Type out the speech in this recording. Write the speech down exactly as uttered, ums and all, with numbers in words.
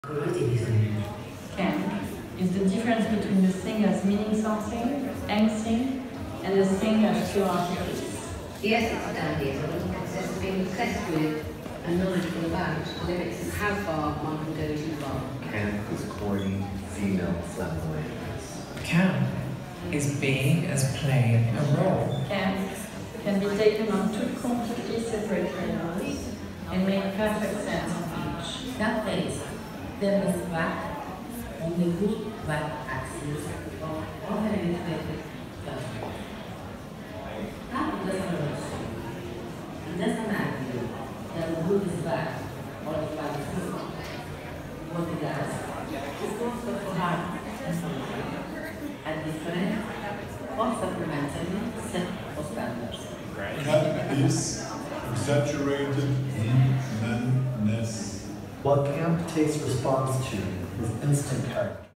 Can is the difference between the thing as meaning something, anything, and the thing as pure artifice. The essence of dandyism consists of being obsessed with and knowledgeable about the limits of how far one can go too far. Can is corny, female flamboyance. Can is being as playing a role. Can can be taken on two completely separate levels and make perfect sense of each. That place, there was back on the good back axis of originated culture. That doesn't also. It doesn't argue that the good is back or the bad is good. What it does is also for hard and something at different or supplementary set of standards. Cat is exaggerated humanness. What camp taste responds to is instant character.